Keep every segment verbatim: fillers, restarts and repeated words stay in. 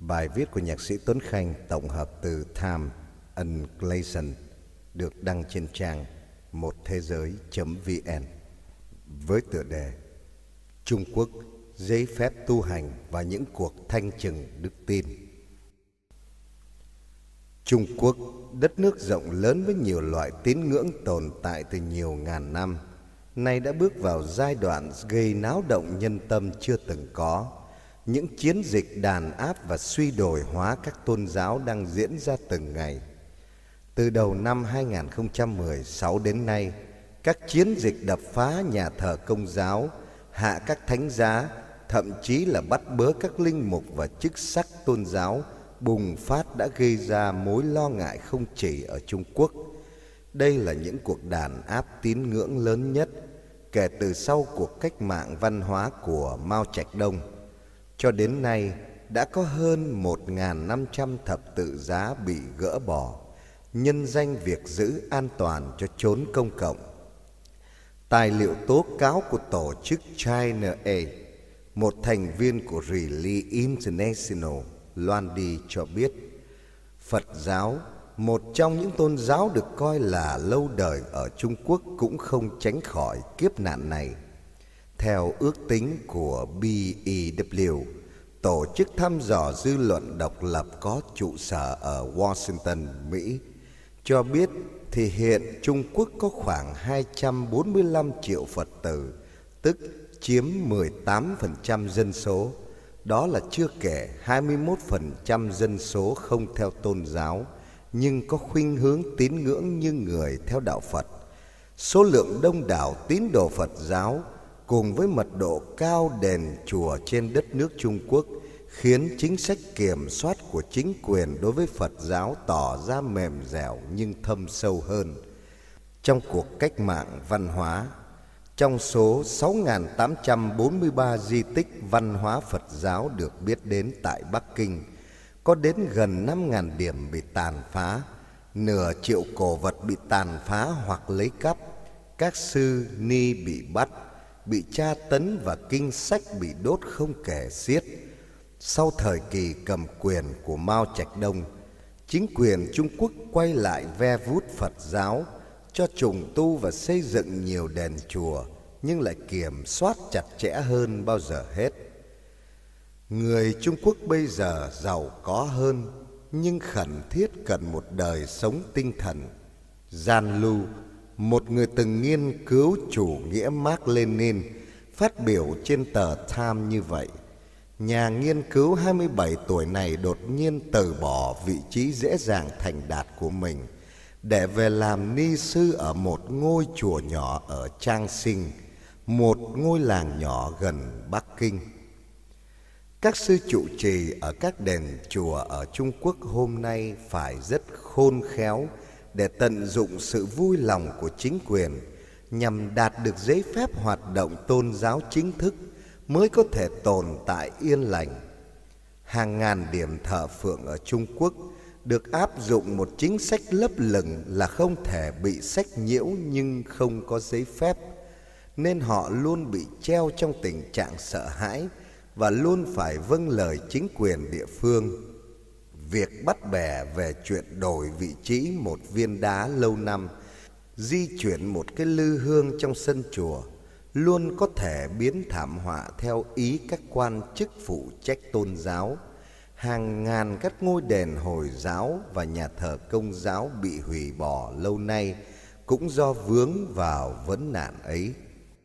Bài viết của nhạc sĩ Tuấn Khanh tổng hợp từ Time and Glason được đăng trên trang một thế giới chấm vn với tựa đề Trung Quốc, giấy phép tu hành và những cuộc thanh trừng đức tin. Trung Quốc, đất nước rộng lớn với nhiều loại tín ngưỡng tồn tại từ nhiều ngàn năm, nay đã bước vào giai đoạn gây náo động nhân tâm chưa từng có. Những chiến dịch đàn áp và suy đồi hóa các tôn giáo đang diễn ra từng ngày. Từ đầu năm hai nghìn không trăm mười sáu đến nay, các chiến dịch đập phá nhà thờ Công giáo, hạ các thánh giá, thậm chí là bắt bớ các linh mục và chức sắc tôn giáo bùng phát đã gây ra mối lo ngại không chỉ ở Trung Quốc. Đây là những cuộc đàn áp tín ngưỡng lớn nhất kể từ sau cuộc cách mạng văn hóa của Mao Trạch Đông. Cho đến nay, đã có hơn một nghìn năm trăm thập tự giá bị gỡ bỏ, nhân danh việc giữ an toàn cho chốn công cộng. Tài liệu tố cáo của tổ chức China A, một thành viên của Relief International, loan đi cho biết, Phật giáo, một trong những tôn giáo được coi là lâu đời ở Trung Quốc, cũng không tránh khỏi kiếp nạn này. Theo ước tính của bê e vê, tổ chức thăm dò dư luận độc lập có trụ sở ở Washington, Mỹ, cho biết thì hiện Trung Quốc có khoảng hai trăm bốn mươi lăm triệu Phật tử, tức chiếm mười tám phần trăm dân số. Đó là chưa kể hai mươi mốt phần trăm dân số không theo tôn giáo, nhưng có khuynh hướng tín ngưỡng như người theo đạo Phật. Số lượng đông đảo tín đồ Phật giáo cùng với mật độ cao đền chùa trên đất nước Trung Quốc khiến chính sách kiểm soát của chính quyền đối với Phật giáo tỏ ra mềm dẻo nhưng thâm sâu hơn. Trong cuộc cách mạng văn hóa, trong số sáu nghìn tám trăm bốn mươi ba di tích văn hóa Phật giáo được biết đến tại Bắc Kinh, có đến gần năm nghìn điểm bị tàn phá, nửa triệu cổ vật bị tàn phá hoặc lấy cắp, các sư ni bị bắt, bị tra tấn và kinh sách bị đốt không kể xiết. Sau thời kỳ cầm quyền của Mao Trạch Đông, chính quyền Trung Quốc quay lại ve vuốt Phật giáo, cho trùng tu và xây dựng nhiều đền chùa, nhưng lại kiểm soát chặt chẽ hơn bao giờ hết. Người Trung Quốc bây giờ giàu có hơn, nhưng khẩn thiết cần một đời sống tinh thần. Gian Lưu, một người từng nghiên cứu chủ nghĩa Mác Lênin, phát biểu trên tờ Time như vậy. Nhà nghiên cứu hai mươi bảy tuổi này đột nhiên từ bỏ vị trí dễ dàng thành đạt của mình để về làm ni sư ở một ngôi chùa nhỏ ở Trang Sinh, một ngôi làng nhỏ gần Bắc Kinh. Các sư trụ trì ở các đền chùa ở Trung Quốc hôm nay phải rất khôn khéo để tận dụng sự vui lòng của chính quyền nhằm đạt được giấy phép hoạt động tôn giáo chính thức mới có thể tồn tại yên lành. Hàng ngàn điểm thờ phượng ở Trung Quốc được áp dụng một chính sách lấp lửng là không thể bị sách nhiễu nhưng không có giấy phép, nên họ luôn bị treo trong tình trạng sợ hãi và luôn phải vâng lời chính quyền địa phương. Việc bắt bẻ về chuyện đổi vị trí một viên đá lâu năm, di chuyển một cái lư hương trong sân chùa luôn có thể biến thảm họa theo ý các quan chức phụ trách tôn giáo. Hàng ngàn các ngôi đền Hồi giáo và nhà thờ Công giáo bị hủy bỏ lâu nay cũng do vướng vào vấn nạn ấy.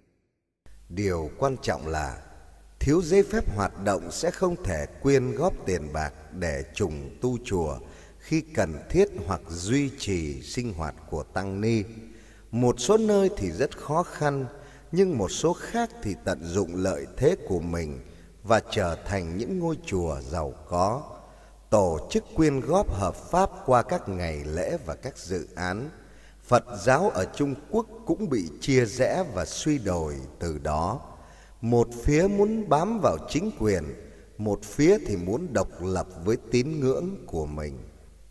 Điều quan trọng là thiếu giấy phép hoạt động sẽ không thể quyên góp tiền bạc để trùng tu chùa khi cần thiết hoặc duy trì sinh hoạt của tăng ni. Một số nơi thì rất khó khăn, nhưng một số khác thì tận dụng lợi thế của mình và trở thành những ngôi chùa giàu có, tổ chức quyên góp hợp pháp qua các ngày lễ và các dự án. Phật giáo ở Trung Quốc cũng bị chia rẽ và suy đồi từ đó. Một phía muốn bám vào chính quyền, một phía thì muốn độc lập với tín ngưỡng của mình.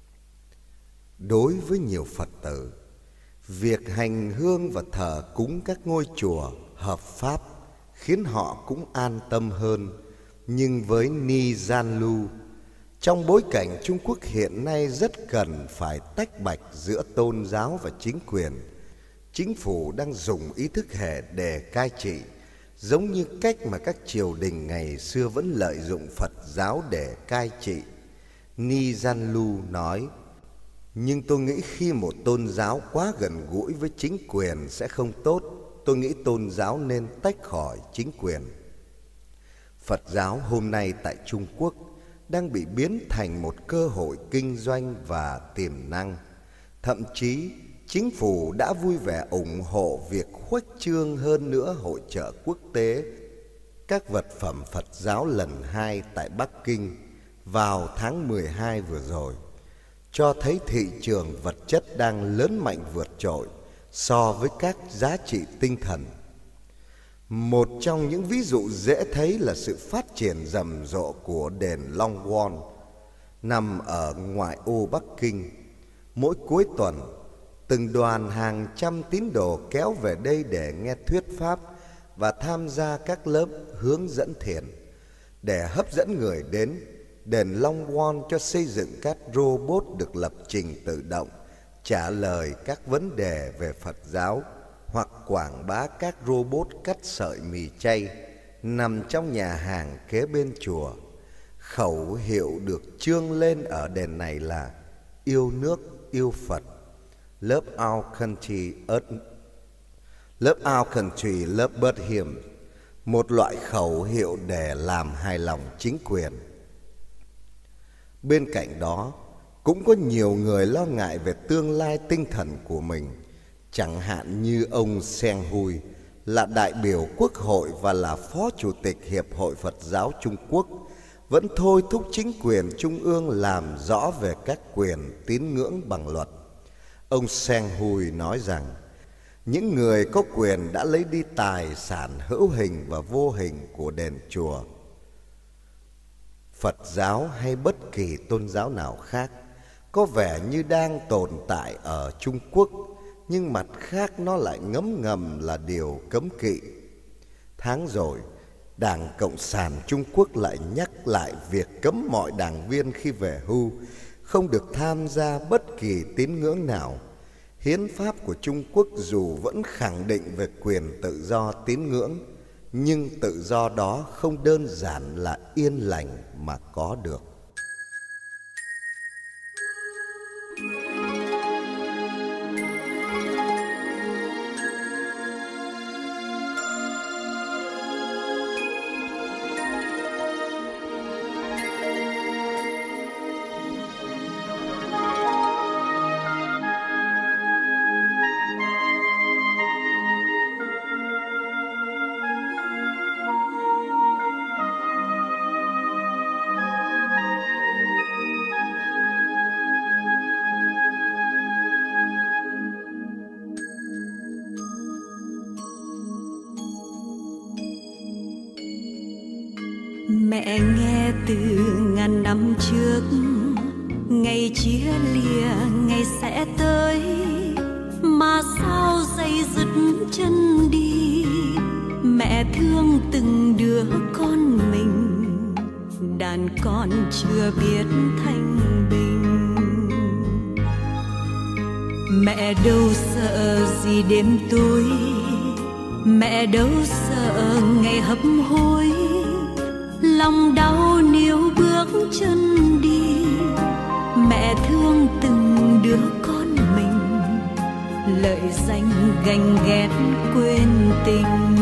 Đối với nhiều Phật tử, việc hành hương và thờ cúng các ngôi chùa hợp pháp khiến họ cũng an tâm hơn. Nhưng với Ni Gian Lu, Trong bối cảnh Trung Quốc hiện nay rất cần phải tách bạch giữa tôn giáo và chính quyền, chính phủ đang dùng ý thức hệ để cai trị, giống như cách mà các triều đình ngày xưa vẫn lợi dụng Phật giáo để cai trị. Ni Gian Lu nói, nhưng tôi nghĩ khi một tôn giáo quá gần gũi với chính quyền sẽ không tốt. Tôi nghĩ tôn giáo nên tách khỏi chính quyền. Phật giáo hôm nay tại Trung Quốc đang bị biến thành một cơ hội kinh doanh và tiềm năng. Thậm chí, chính phủ đã vui vẻ ủng hộ việc khuếch trương hơn nữa hội chợ quốc tế các vật phẩm Phật giáo lần hai tại Bắc Kinh vào tháng mười hai vừa rồi, cho thấy thị trường vật chất đang lớn mạnh vượt trội so với các giá trị tinh thần. Một trong những ví dụ dễ thấy là sự phát triển rầm rộ của đền Long Won nằm ở ngoại ô Bắc Kinh. Mỗi cuối tuần, từng đoàn hàng trăm tín đồ kéo về đây để nghe thuyết pháp và tham gia các lớp hướng dẫn thiền. Để hấp dẫn người đến, đền Long Won cho xây dựng các robot được lập trình tự động, trả lời các vấn đề về Phật giáo, hoặc quảng bá các robot cắt sợi mì chay nằm trong nhà hàng kế bên chùa. Khẩu hiệu được trương lên ở đền này là yêu nước, yêu Phật. Love our country, love our country, love but him. Một loại khẩu hiệu để làm hài lòng chính quyền. Bên cạnh đó, cũng có nhiều người lo ngại về tương lai tinh thần của mình. Chẳng hạn như ông Seng Hui, là đại biểu quốc hội và là phó chủ tịch Hiệp hội Phật giáo Trung Quốc, vẫn thôi thúc chính quyền trung ương làm rõ về các quyền tín ngưỡng bằng luật. Ông Seng Hui nói rằng, những người có quyền đã lấy đi tài sản hữu hình và vô hình của đền chùa. Phật giáo hay bất kỳ tôn giáo nào khác có vẻ như đang tồn tại ở Trung Quốc, nhưng mặt khác nó lại ngấm ngầm là điều cấm kỵ. Tháng rồi, Đảng Cộng sản Trung Quốc lại nhắc lại việc cấm mọi đảng viên khi về hưu không được tham gia bất kỳ tín ngưỡng nào. Hiến pháp của Trung Quốc dù vẫn khẳng định về quyền tự do tín ngưỡng, nhưng tự do đó không đơn giản là yên lành mà có được. Mẹ nghe từ ngàn năm trước, ngày chia lìa ngày sẽ tới, mà sao dây dứt chân đi. Mẹ thương từng đứa con mình, đàn con chưa biết thanh bình. Mẹ đâu sợ gì đêm tối, mẹ đâu sợ ngày hấp hối. Lòng đau níu bước chân đi, mẹ thương từng đứa con mình, lợi danh ganh ghét quên tình.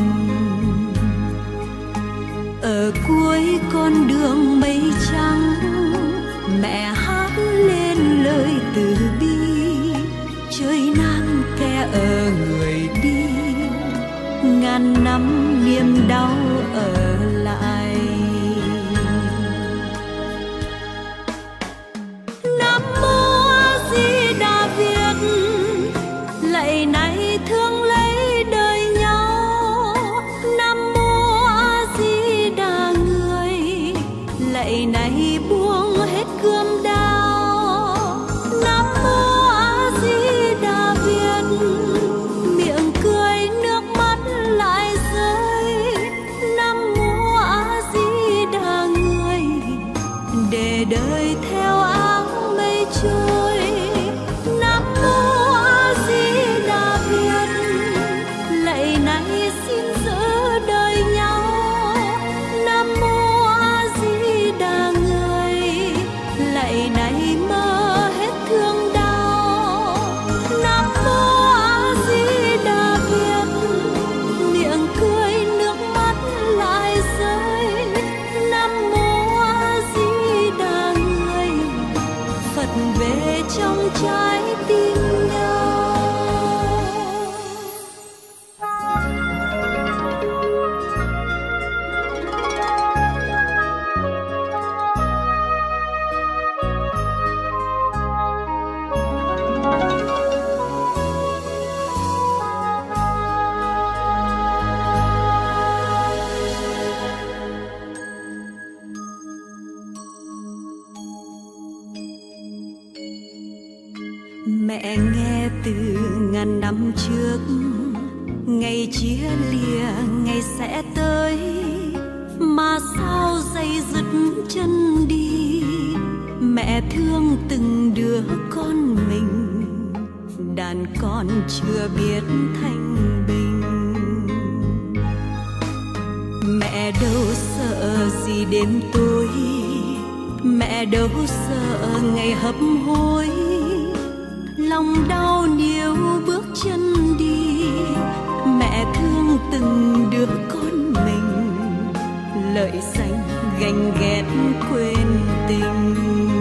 Ở cuối con đường mây trắng, mẹ hát lên lời từ bi. Trời nan kẻ ở người đi, ngàn năm niềm đau ở lại. mẹ nghe từ ngàn năm trước, ngày chia lìa ngày sẽ tới, mà sao dây dứt chân đi. Mẹ thương từng đứa con mình, đàn con chưa biết thanh bình. Mẹ đâu sợ gì đêm tối, mẹ đâu sợ ngày hấp hối. Lòng đau níu bước chân đi, mẹ thương từng đứa con mình. Lợi danh ganh ghét quên tình,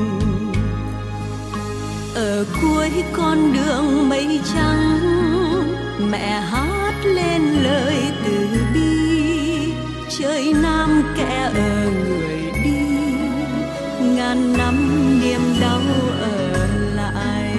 ở cuối con đường mây trắng mẹ hát lên lời từ bi. Trời Nam kẻ ở người đi, ngàn năm niềm đau ở lại.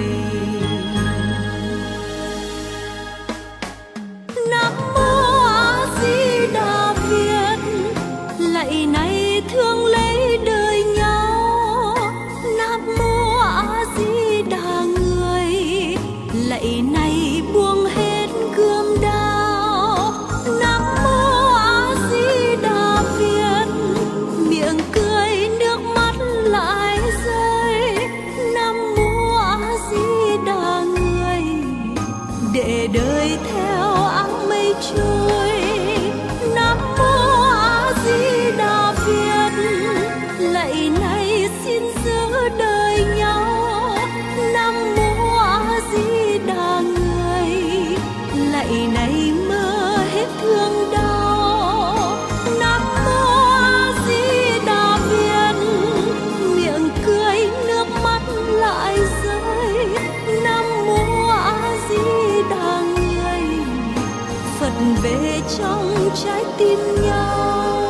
Nam mô A Di Đà Việt, lạy này thương lấy đời nhau. Nam mô A Di Đà người, lạy này buông hết gươm đao. Nam mô A Di Đà Việt, miệng cười nước mắt lại rơi. Nam mô A Di Đà người, để đời theo áng mây trôi. Nam mô A Di Đà Việt, lạy này xin giữ đời nhau. Nam mô A Di Đà người, lạy này mơ hết thương đau. Nam mô A Di Đà Việt, miệng cười nước mắt lại rơi. Nam mô A Di Đà người, Phật về trong trái tim nhau.